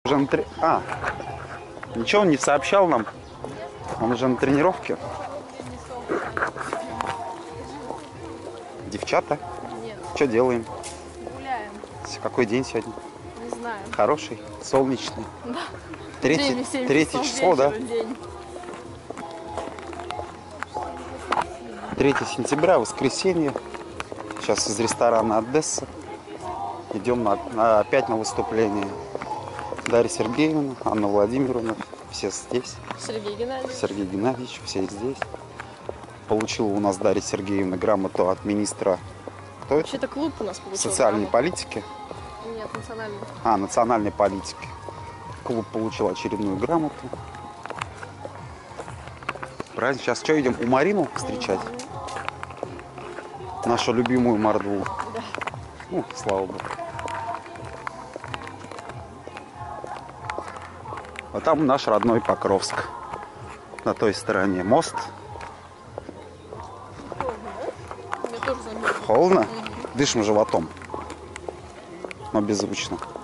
А, ничего он не сообщал нам. Он уже на тренировке. Девчата? Нет. Что делаем? Гуляем. Какой день сегодня? Не знаю. Хороший, солнечный. Да. Третье число, да? 3 сентября, воскресенье. Сейчас из ресторана Одесса идем опять на выступление. Дарья Сергеевна, Анна Владимировна, все здесь. Сергей Геннадьевич, все здесь. Получила у нас Дарья Сергеевна грамоту от министра Вообще-то клуб у нас получил социальной грамоту. политики. Нет, национальной. Национальной политики. Клуб получил очередную грамоту. Правильно, сейчас что, идем у Марину встречать? Нашу любимую мордву. Да. Ну, слава богу. А там наш родной Покровск. На той стороне мост. Мне тоже заметно. Холодно? Дышим животом. Но беззвучно.